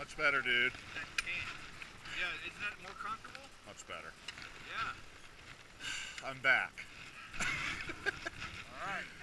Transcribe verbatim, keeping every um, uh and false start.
Much better, dude. That can. Yeah, isn't that more comfortable? Much better. Yeah. I'm back. All right.